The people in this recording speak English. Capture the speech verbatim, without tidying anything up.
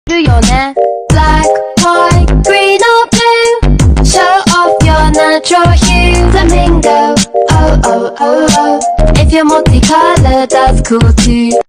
よね Black, white, green or blue Show off your natural hue Flamingo, oh oh oh oh If you're multicolored, that's cool too